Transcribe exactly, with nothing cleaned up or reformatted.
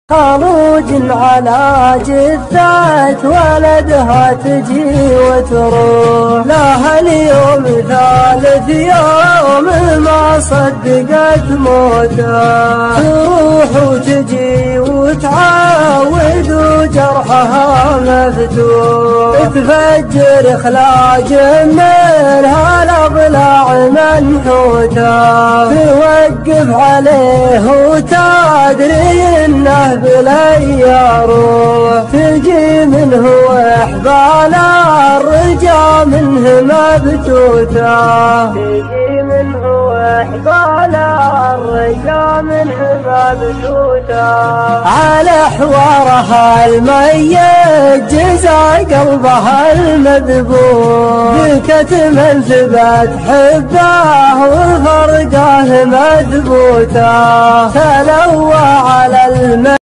خروج على جثة ولدها تجي وتروح لها اليوم ثالث يوم ما صدقت موته، تروح وتجي وتعاود وجرحها مفتوح، تفجر خلاج منها الأضلاع منحوته، توقف عليه وتدري انه بلا روح، تجي منه وحبال الرجا منه مبتوته، تجي منه وحبال الرجا منه مبتوته، على حوارها الميت جزا قلبها المذبوح، بكتم ثبت حبه وفرقه مذبوته، تلوى على الميت